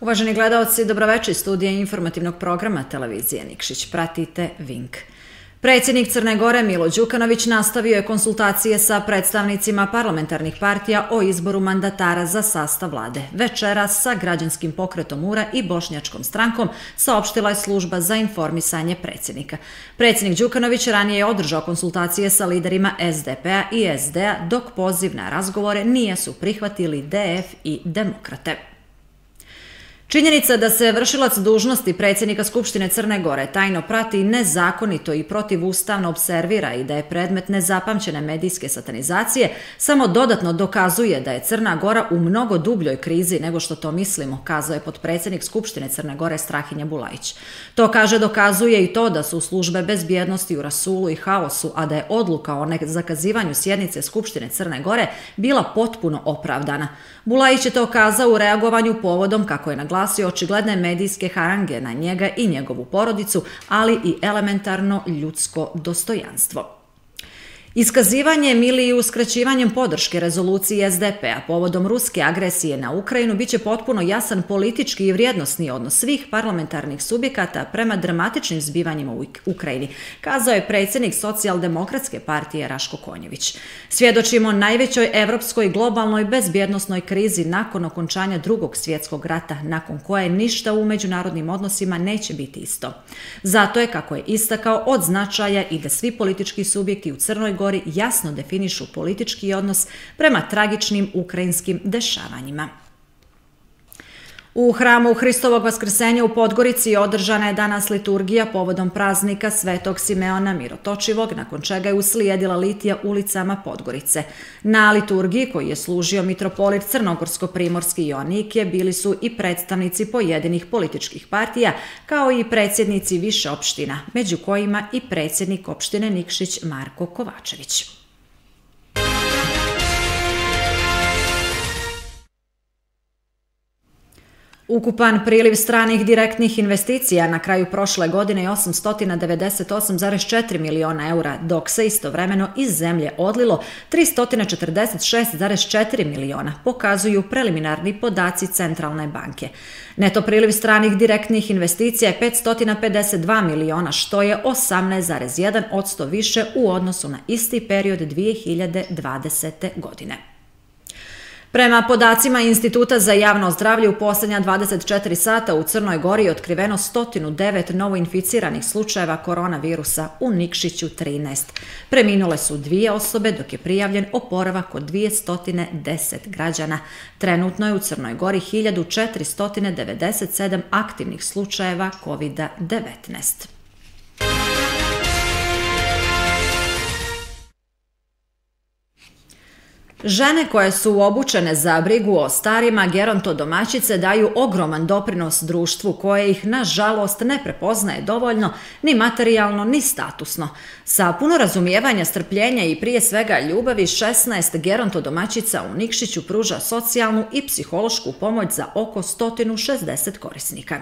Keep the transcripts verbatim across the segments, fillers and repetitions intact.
Uvaženi gledaoci, dobroveče iz studija informativnog programa televizije Nikšić. Pratite Vink. Predsjednik Crne Gore Milo Đukanović nastavio je konsultacije sa predstavnicima parlamentarnih partija o izboru mandatara za sastav vlade. Večeras sa Građanskim pokretom U R A i Bošnjačkom strankom saopštila je služba za informisanje predsjednika. Predsjednik Đukanović ranije je održao konsultacije sa liderima S D P-a i S D-a, dok poziv na razgovore nisu prihvatili D F i Demokrate. Činjenica da se vršilac dužnosti predsjednika Skupštine Crne Gore tajno prati, nezakonito i protivustavno observira i da je predmet nezapamćene medijske satanizacije samo dodatno dokazuje da je Crna Gora u mnogo dubljoj krizi nego što to mislimo, kazao je potpredsjednik Skupštine Crne Gore Strahinja Bulajić. To kaže dokazuje i to da su službe bezbjednosti u rasulu i haosu, a da je odluka o nezakazivanju sjednice Skupštine Crne Gore bila potpuno opravdana. Bulajić je to kazao u reagovanju povodom, kako je naglasio, očigledne medijske harange na njega i njegovu porodicu, ali i elementarno ljudsko dostojanstvo. Iskazivanje ili uskraćivanjem podrške rezoluciji S D P-a povodom ruske agresije na Ukrajinu biće potpuno jasan politički i vrijednosni odnos svih parlamentarnih subjekata prema dramatičnim zbivanjima u Ukrajini, kazao je predsjednik Socijaldemokratske partije Raško Konjević. Svjedočimo najvećoj evropskoj globalnoj bezbjednosnoj krizi nakon okončanja Drugog svjetskog rata, nakon koje ništa u međunarodnim odnosima neće biti isto. Zato je, kako je istakao, od značaja i da svi politički subjekti u Crnoj Gori jasno definišu politički odnos prema tragičnim ukrajinskim dešavanjima. U hramu Hristovog vaskrsenja u Podgorici održana je danas liturgija povodom praznika Svetog Simeona Mirotočivog, nakon čega je uslijedila litija ulicama Podgorice. Na liturgiji, koji je služio mitropolit Crnogorsko-primorski Joannikije, bili su i predstavnici pojedinih političkih partija, kao i predsjednici više opština, među kojima i predsjednik opštine Nikšić Marko Kovačević. Ukupan priliv stranih direktnih investicija na kraju prošle godine je osamsto devedeset osam zarez četiri miliona eura, dok se istovremeno iz zemlje odlilo tristo četrdeset šest zarez četiri miliona, pokazuju preliminarni podaci Centralne banke. Neto priliv stranih direktnih investicija je petsto pedeset dva miliona, što je osamnaest zarez jedan posto više u odnosu na isti period dvije hiljade dvadesete. godine. Prema podacima Instituta za javno zdravlje, u posljednja dvadeset četiri sata u Crnoj Gori je otkriveno sto devet novoinficiranih slučajeva koronavirusa, u Nikšiću trinaest. Preminule su dvije osobe, dok je prijavljen oporavak od dvjesto deset građana. Trenutno je u Crnoj Gori hiljadu četiristo devedeset sedam aktivnih slučajeva kovid devetnaest. Žene koje su obučene za brigu o starima, gerontodomaćice, daju ogroman doprinos društvu koje ih, nažalost, ne prepoznaje dovoljno ni materijalno ni statusno. Sa puno razumijevanja, strpljenja i prije svega ljubavi, šesnaest gerontodomaćica u Nikšiću pruža socijalnu i psihološku pomoć za oko sto šezdeset korisnika.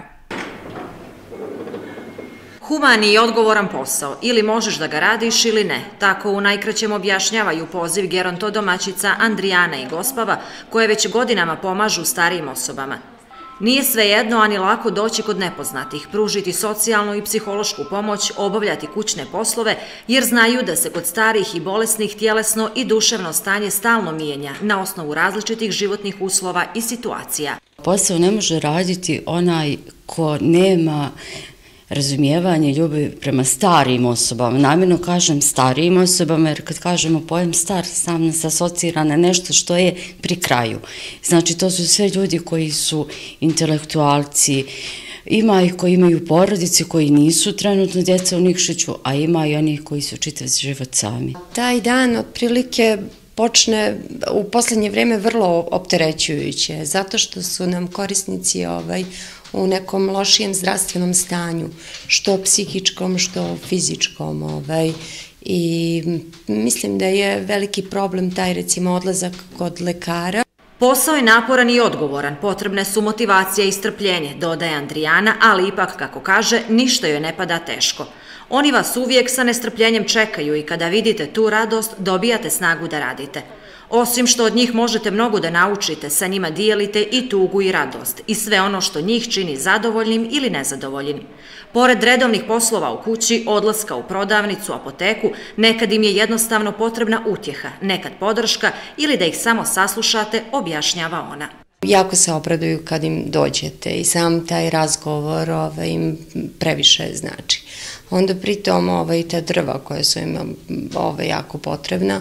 Humani i odgovoran posao, ili možeš da ga radiš ili ne, tako u najkraćem objašnjavaju poziv gerontodomaćica Andrijana i Gospava, koje već godinama pomažu starijim osobama. Nije svejedno, ani lako doći kod nepoznatih, pružiti socijalnu i psihološku pomoć, obavljati kućne poslove, jer znaju da se kod starih i bolesnih tjelesno i duševno stanje stalno mijenja na osnovu različitih životnih uslova i situacija. Posao ne može raditi onaj ko nema razumijevanje i ljubav prema starijim osobama. Namjerno kažem starijim osobama, jer kad kažemo pojem star, sam nas asocira na nešto što je pri kraju. Znači, to su sve ljudi koji su intelektualci, ima ih koji imaju porodice, koji nisu trenutno djeca u Nikšiću, a ima i onih koji su čitav život sami. Taj dan otprilike počne u posljednje vrijeme vrlo opterećujuće, zato što su nam korisnici ovaj, u nekom lošijem zdravstvenom stanju, što psihičkom, što fizičkom. Ovaj, i mislim da je veliki problem taj, recimo, odlazak kod lekara. Posao je naporan i odgovoran, potrebne su motivacija i strpljenje, dodaje Andrijana, ali ipak, kako kaže, ništa joj ne pada teško. Oni vas uvijek sa nestrpljenjem čekaju i kada vidite tu radost, dobijate snagu da radite. Osim što od njih možete mnogo da naučite, sa njima dijelite i tugu i radost i sve ono što njih čini zadovoljnim ili nezadovoljnim. Pored redovnih poslova u kući, odlaska u prodavnicu, apoteku, nekad im je jednostavno potrebna utjeha, nekad podrška ili da ih samo saslušate, objašnjava ona. Jako se obraduju kad im dođete i sam taj razgovor ovaj, im previše znači. Onda pritom ovaj, te drva koje su im ovaj, jako potrebna,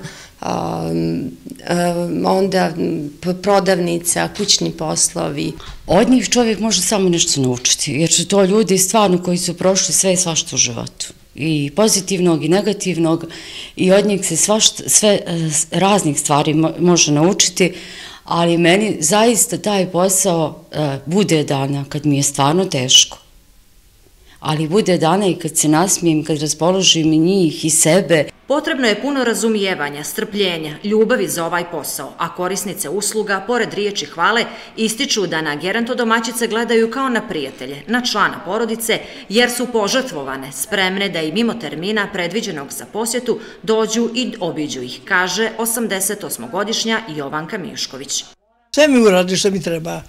um, um, onda prodavnica, kućni poslovi. Od njih čovjek može samo nešto naučiti, jer su to ljudi stvarno koji su prošli sve i svašta u životu. I pozitivnog i negativnog i od njih se svašta, sve raznih stvari može naučiti, ali meni zaista taj posao uh, bude dana kad mi je stvarno teško. Ali bude dana i kad se nasmijem, kad raspoložim i njih i sebe. Potrebno je puno razumijevanja, strpljenja, ljubavi za ovaj posao, a korisnice usluga, pored riječi hvale, ističu da na gerontodomaćice gledaju kao na prijatelje, na člana porodice, jer su požrtvovane, spremne da i mimo termina predviđenog za posjetu dođu i obiđu ih, kaže osamdesetosmogodišnja Jovanka Mišković. Sve mi uradi što mi treba,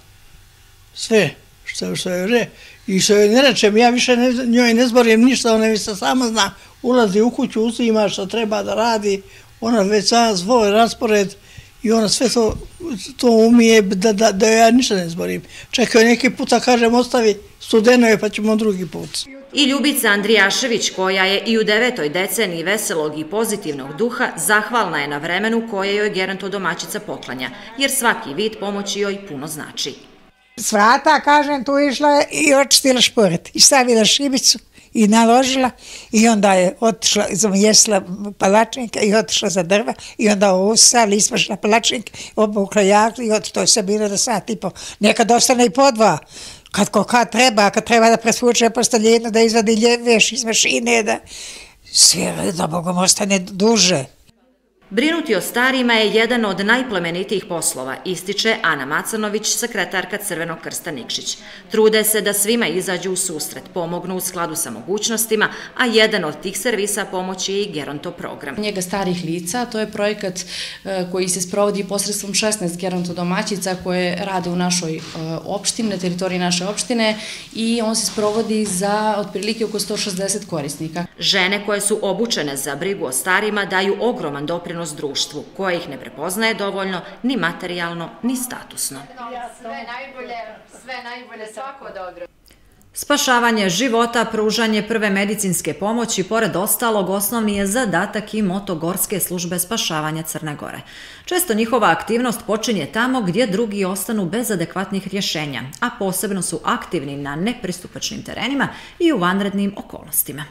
sve što, što je re. I što joj ne rečem, ja više ne, njoj ne zborim ništa, ona mi se sama zna, ulazi u kuću, uzima što treba da radi, ona već sama svoj raspored i ona sve to, to umije da, da, da ja ništa ne zborim. Čekaj, neki puta kažem, ostavi studeno je pa ćemo drugi put. I Ljubica Andrijašević, koja je i u devetoj deceniji veselog i pozitivnog duha, zahvalna je na vremenu koje joj gerontodomaćica poklanja, jer svaki vid pomoći joj puno znači. S vrata, kažem, tu išla je i očistila šporet i stavila šibicu i naložila i onda je otišla, jesla palačinke i otišla za drva i onda usali, ispašla palačinke, obukla jakli i otišla, to je sve bilo da sat i po. Nekad ostane i po dva, kad ko kad treba, kad treba da presvuče posteljinu, da izvadi veš iz mašine, da sve da Bogom ostane duže. Brinuti o starima je jedan od najplemenitijih poslova, ističe Ana Macanović, sekretarka Crvenog krsta Nikšić. Trude se da svima izađu u susret, pomognu u skladu sa mogućnostima, a jedan od tih servisa pomoći je i geronto program. Njega starih lica, to je projekat koji se sprovodi posredstvom šesnaest gerontodomaćica koje rade u našoj opštini, na teritoriji naše opštine i on se sprovodi za otprilike oko sto šezdeset korisnika. Žene koje su obučene za brigu o starima daju ogroman doprinos društvu, koje ih ne prepoznaje dovoljno ni materijalno, ni statusno. Sve najbolje, sve najbolje, svako dobro. Spašavanje života, pružanje prve medicinske pomoći, pored ostalog, osnovni je zadatak i moto Gorske službe spašavanja Crne Gore. Često njihova aktivnost počinje tamo gdje drugi ostanu bez adekvatnih rješenja, a posebno su aktivni na nepristupačnim terenima i u vanrednim okolnostima.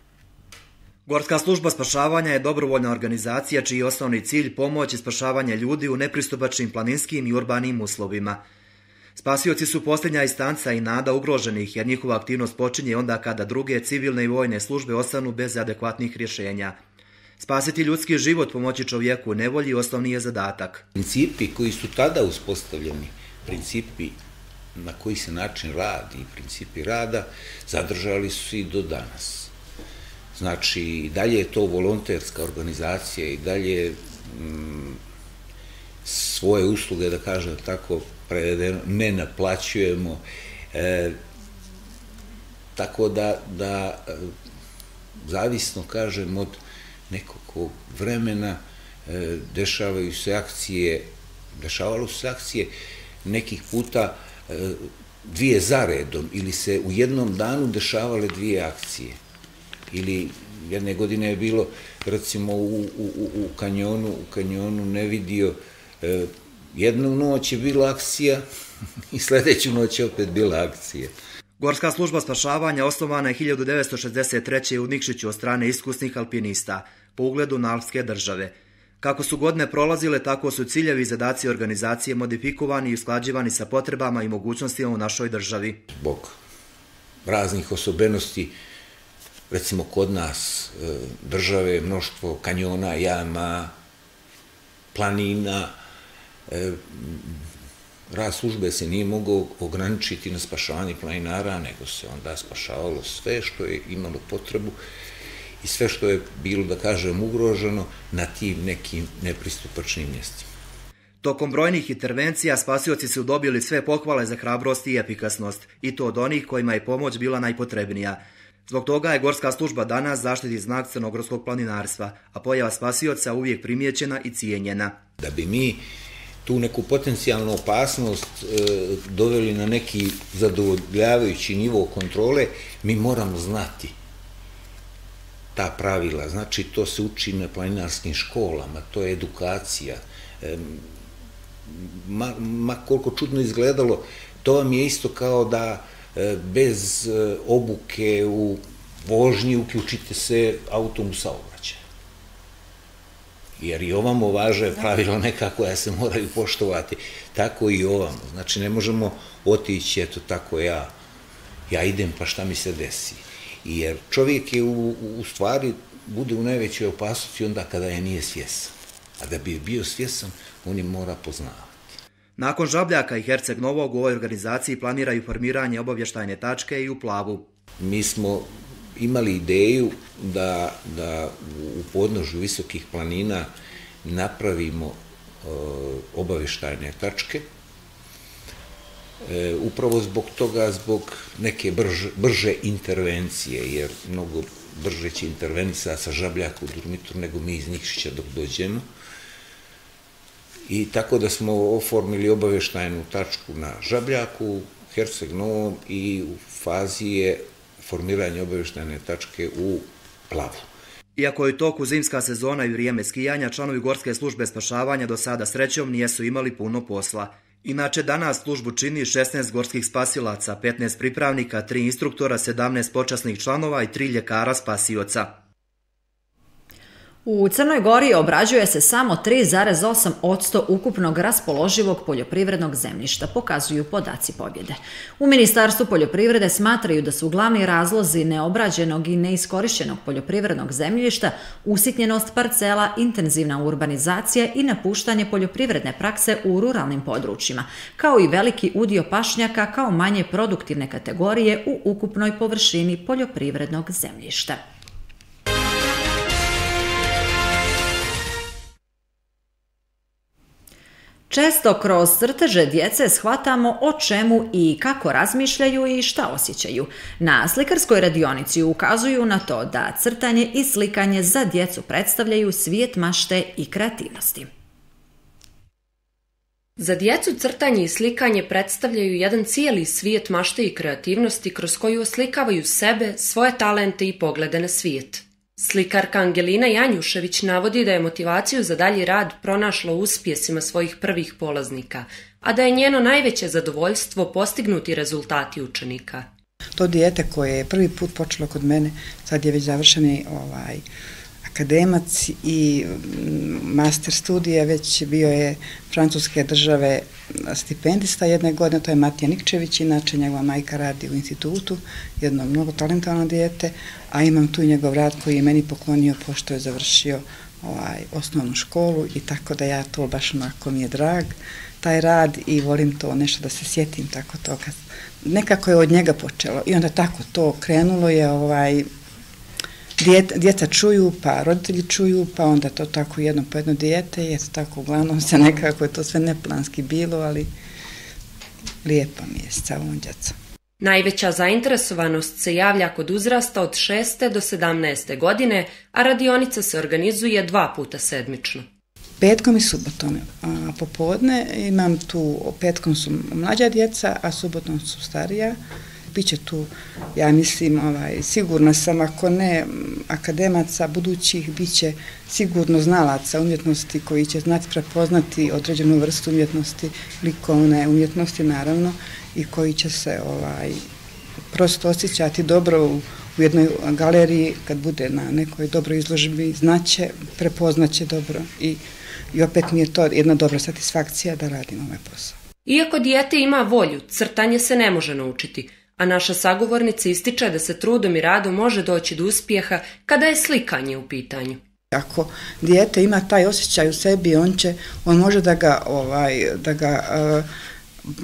Gorska služba spašavanja je dobrovoljna organizacija čiji je osnovni cilj pomoć i spašavanje ljudi u nepristupačnim planinskim i urbanim uslovima. Spasioci su posljednja instanca i nada ugroženih, jer njihova aktivnost počinje onda kada druge civilne i vojne službe ostanu bez adekvatnih rješenja. Spasiti ljudski život, pomoći čovjeku u nevolji osnovni je zadatak. Principi koji su tada uspostavljeni, principi na koji se način radi i principi rada, zadržali su i do danas. Znači, i dalje je to volonterska organizacija i dalje mm, svoje usluge, da kažem tako, prevedeno, ne naplaćujemo. E, tako da, da zavisno, kažem, od nekog vremena e, dešavaju se akcije, dešavalo su se akcije nekih puta e, dvije zaredom ili se u jednom danu dešavale dvije akcije. Ili jedne godine je bilo, recimo, u, u, u, kanjonu, u kanjonu ne vidio, e, jednu noć je bila akcija i sljedeću noć je opet bila akcija. Gorska služba spašavanja osnovana je hiljadu devetsto šezdeset treće. u Nikšiću od strane iskusnih alpinista, po ugledu na alpske države. Kako su godine prolazile, tako su ciljevi i zadaci organizacije modifikovani i usklađivani sa potrebama i mogućnostima u našoj državi. Zbog raznih osobenosti, recimo kod nas države, mnoštvo kanjona, jama, planina, rad službe se nije mogao ograničiti na spašavanje planinara, nego se onda spašavalo sve što je imalo potrebu i sve što je bilo, da kažem, ugroženo na tim nekim nepristupačnim mjestima. Tokom brojnih intervencija spasioci su dobili sve pohvale za hrabrost i efikasnost, i to od onih kojima je pomoć bila najpotrebnija. Zbog toga je Gorska služba danas zaštitni znak crnogorskog planinarstva, a pojava spasioca uvijek primijećena i cijenjena. Da bi mi tu neku potencijalnu opasnost e, doveli na neki zadovoljavajući nivo kontrole, mi moramo znati ta pravila. Znači, to se uči na planinarskim školama, to je edukacija. E, ma, ma koliko čudno izgledalo, to vam je isto kao da e, bez e, obuke u vožnji uključite se autom u saobraćaj. Jer i ovamo važe pravila neka koja se moraju poštovati, tako i ovamo. Znači, ne možemo otići, eto tako ja, ja idem pa šta mi se desi. Jer čovjek je u, u stvari, bude u najvećoj opasnosti onda kada je nije svjesan. A da bi bio svjesan, on je mora poznavati. Nakon Žabljaka i Herceg Novog u ovoj organizaciji planiraju formiranje obavještajne tačke i u Plavu. Mi smo imali ideju da, da u podnožju visokih planina napravimo e, obavještajne tačke. E, upravo zbog toga, zbog neke brže, brže intervencije, jer mnogo brže će intervenisati sa Žabljaka u Durmitor nego mi iz Nikšića dok dođemo. I tako da smo oformili obavještajnu tačku na Žabljaku, Herceg Novom i u fazi je formiranje obavještajne tačke u Plavu. Iako je u toku zimska sezona i vrijeme skijanja, članovi Gorske službe spašavanja do sada srećom nijesu imali puno posla. Inače, danas službu čini šesnaest gorskih spasilaca, petnaest pripravnika, tri instruktora, sedamnaest počasnih članova i tri ljekara spasioca. U Crnoj Gori obrađuje se samo tri zarez osam posto ukupnog raspoloživog poljoprivrednog zemljišta, pokazuju podaci pobjede. U Ministarstvu poljoprivrede smatraju da su glavni razlozi neobrađenog i neiskorišćenog poljoprivrednog zemljišta usitnjenost parcela, intenzivna urbanizacija i napuštanje poljoprivredne prakse u ruralnim područjima, kao i veliki udio pašnjaka kao manje produktivne kategorije u ukupnoj površini poljoprivrednog zemljišta. Često kroz crteže djece shvatamo o čemu i kako razmišljaju i šta osjećaju. Na slikarskoj radionici ukazuju na to da crtanje i slikanje za djecu predstavljaju svijet mašte i kreativnosti. Za djecu crtanje i slikanje predstavljaju jedan cijeli svijet mašte i kreativnosti kroz koju oslikavaju sebe, svoje talente i poglede na svijet. Slikarka Angelina Janjušević navodi da je motivaciju za dalji rad pronašla u uspjesima svojih prvih polaznika, a da je njeno najveće zadovoljstvo postignuti rezultati učenika. To dijete koje je prvi put počelo kod mene, sad je već završeni ovaj, akademac i master studija, već bio je francuske države stipendista jedne godine, to je Matija Nikčević, inače njegova majka radi u institutu, jedno mnogo talentovano dijete, a imam tu njegov rad koji je meni poklonio pošto je završio ovaj, osnovnu školu i tako da ja to baš onako mi je drag, taj rad i volim to nešto da se sjetim tako to kad nekako je od njega počelo i onda tako to krenulo je ovaj, Djeca, djeca čuju, pa roditelji čuju, pa onda to tako jedno po jedno dijete i eto tako uglavnom se nekako je to sve neplanski bilo, ali lijepo mi je sa ovom djecom. Najveća zainteresovanost se javlja kod uzrasta od šeste do sedamnaeste godine, a radionica se organizuje dva puta sedmično. Petkom i subotom, a popodne imam tu, petkom su mlađa djeca, a subotom su starija. Biće tu, ja mislim, ovaj, sigurno sam, ako ne akademaca budućih, bit će sigurno znalaca umjetnosti koji će znati prepoznati određenu vrstu umjetnosti, likovne umjetnosti naravno, i koji će se ovaj, prosto osjećati dobro u, u jednoj galeriji, kad bude na nekoj dobroj izložbi, znaće, prepoznaće dobro i, i opet mi je to jedna dobra satisfakcija da radim ovaj posao. Iako dijete ima volju, crtanje se ne može naučiti, a naša sagovornica ističe da se trudom i radom može doći do uspjeha kada je slikanje u pitanju. Ako dijete ima taj osjećaj u sebi, on će, on može da ga, ovaj, da ga uh,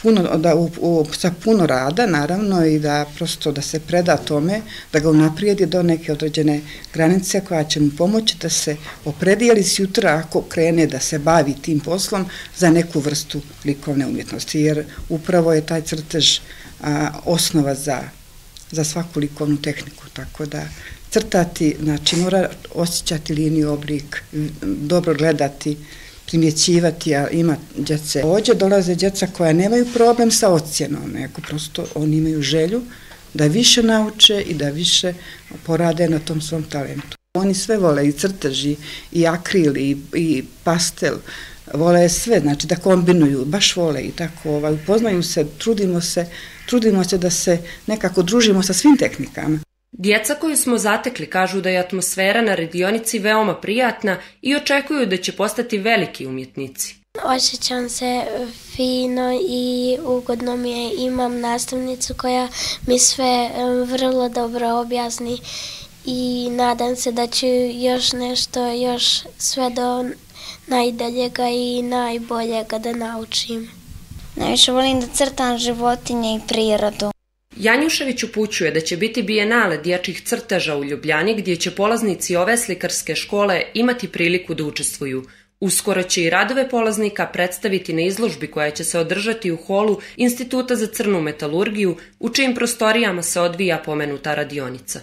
puno, da u, u, sa puno rada, naravno, i da prosto da se preda tome, da ga unaprijedi do neke određene granice koja će mu pomoći da se opredijeli sutra ako krene da se bavi tim poslom za neku vrstu likovne umjetnosti, jer upravo je taj crtež a, osnova za, za svaku likovnu tehniku, tako da crtati, znači mora osjećati liniju, oblik, dobro gledati, primjećivati, a ima djece. Ovdje dolaze djeca koja nemaju problem sa ocjenom, nego prosto oni imaju želju da više nauče i da više porade na tom svom talentu. Oni sve vole, i crteži, i akril, i, i pastel, vole sve, znači da kombinuju, baš vole i tako, ovaj, upoznaju se, trudimo se, trudimo se da se nekako družimo sa svim tehnikama. Djeca koju smo zatekli kažu da je atmosfera na radionici veoma prijatna i očekuju da će postati veliki umjetnici. Osjećam se fino i ugodno mi je. Imam nastavnicu koja mi sve vrlo dobro objasni i nadam se da ću još nešto, još sve do najdaljega i najboljega da naučim. Najviše volim da crtam životinje i prirodu. Janjušević upućuje da će biti bijenale dječjih crteža u Ljubljani gdje će polaznici ove slikarske škole imati priliku da učestvuju. Uskoro će i radove polaznika predstaviti na izložbi koja će se održati u holu Instituta za crnu metalurgiju, u čijim prostorijama se odvija pomenuta radionica.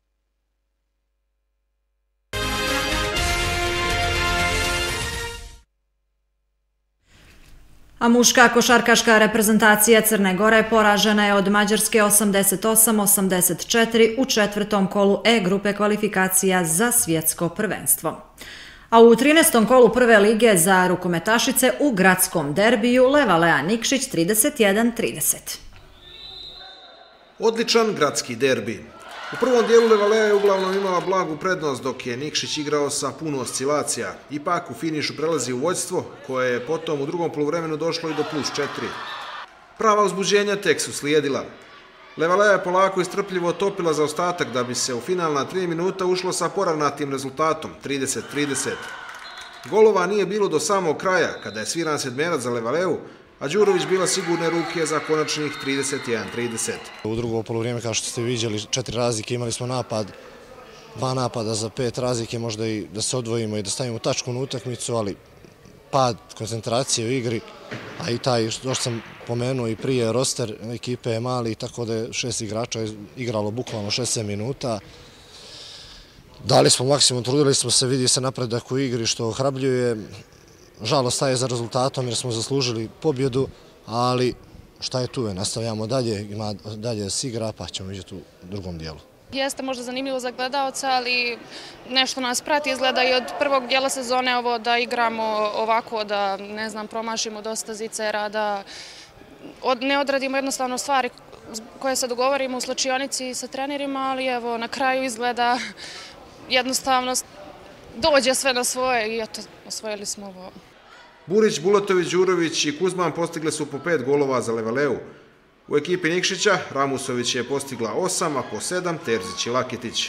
A muška košarkaška reprezentacija Crne Gore poražena je od Mađarske osamdeset osam osamdeset četiri u četvrtom kolu E grupe kvalifikacija za svjetsko prvenstvo. A u trinaestom kolu prve lige za rukometašice u gradskom derbiju Levalea Nikšić trideset jedan trideset. Odličan gradski derbi. U prvom dijelu Levalea je uglavnom imala blagu prednost dok je Nikšić igrao sa puno oscilacija. Ipak u finišu prelazi u vođstvo koje je potom u drugom poluvremenu došlo i do plus četiri. Prava uzbuđenja tek su slijedila. Levalea je polako i strpljivo topila za ostatak da bi se u finalna tri minuta ušlo sa poravnatim rezultatom trideset trideset. Golova nije bilo do samog kraja kada je sviran sedmerac za Levaleu, a Đurović bila sigurne ruke za konačnih trideset jedan trideset. U drugo polovrijeme, kao što ste vidjeli, četiri razlike, imali smo napad, dva napada za pet razlike, možda i da se odvojimo i da stavimo tačku na utakmicu, ali pad koncentracije u igri, a i taj, što sam pomenuo i prije, roster ekipe je mali, tako da je šest igrača igralo bukvalno šest minuta. Dali smo maksimum, trudili smo se, vidi se napredak u igri što ohrabljuje. Žalost staje za rezultatom jer smo zaslužili pobjedu, ali šta je tu je, nastavljamo dalje, ima dalje s igra, pa ćemo vidjeti u drugom dijelu. Jeste možda zanimljivo za gledalca, ali nešto nas prati, izgleda i od prvog dijela sezone ovo da igramo ovako, da ne znam, promašimo dosta zicera, da ne odradimo jednostavno stvari koje se dogovorimo u slačionici sa trenerima, ali evo na kraju izgleda jednostavno dođe sve na svoje i eto, osvojili smo ovo. Burić, Bulatović, Đurović i Kuzman postigle su po pet golova za Levaleu. U ekipi Nikšića Ramusović je postigla osam, a po sedam Terzić i Laketić.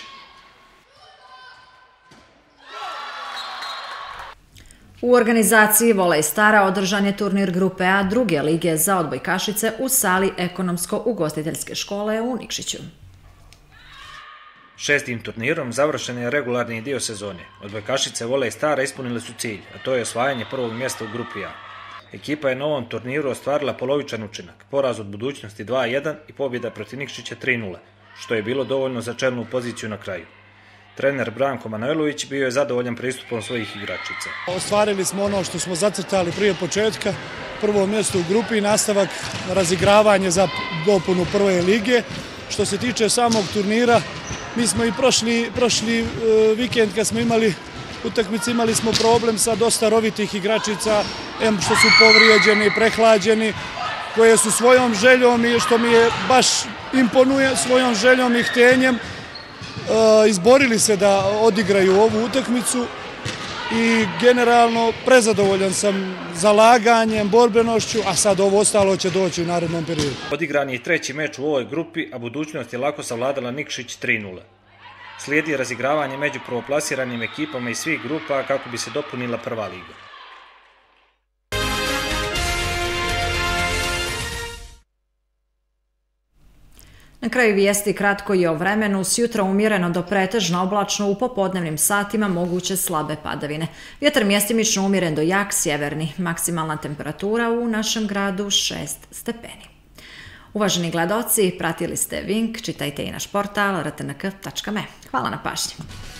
U organizaciji Volej Stara održan je turnir grupe A druge lige za odbojkašice u sali ekonomsko-ugostiteljske škole u Nikšiću. Šestim turnirom završen je regularni dio sezone. Odbojkašice Volej Stara ispunile su cilj, a to je osvajanje prvog mjesta u grupi A. Ekipa je na ovom turniru ostvarila polovičan učinak, poraz od Budućnosti dva jedan i pobjeda protiv Nikšića tri nula, što je bilo dovoljno za čelnu poziciju na kraju. Trener Branko Manojlović bio je zadovoljan pristupom svojih igračica. Ostvarili smo ono što smo zacrtali prije početka, prvo mjesto u grupi, nastavak razigravanje za dopunu prve lige. Što se tiče samog turnira, mi smo i prošli, prošli uh, vikend kad smo imali utakmice, imali smo problem sa dosta rovitih igračica, em što su povrijeđeni, prehlađeni, koje su svojom željom i što mi je baš imponuje, svojom željom i htenjem uh, izborili se da odigraju ovu utakmicu i generalno prezadovoljan sam zalaganjem, borbenošću, a sad ovo ostalo će doći u narednom periodu. Odigran je i treći meč u ovoj grupi, a Budućnost je lako savladala Nikšić tri nula. Slijedi razigravanje među prvoplasiranim ekipama iz svih grupa kako bi se dopunila prva liga. Na kraju vijesti kratko i o vremenu, s jutra umjereno do pretežno oblačno, u popodnevnim satima moguće slabe padavine. Vjetar mjestimično umjeren do jak sjeverni, maksimalna temperatura u našem gradu šest stepeni. Uvaženi gledaoci, pratili ste Vink, čitajte i naš portal r t n k tačka m e. Hvala na pažnji.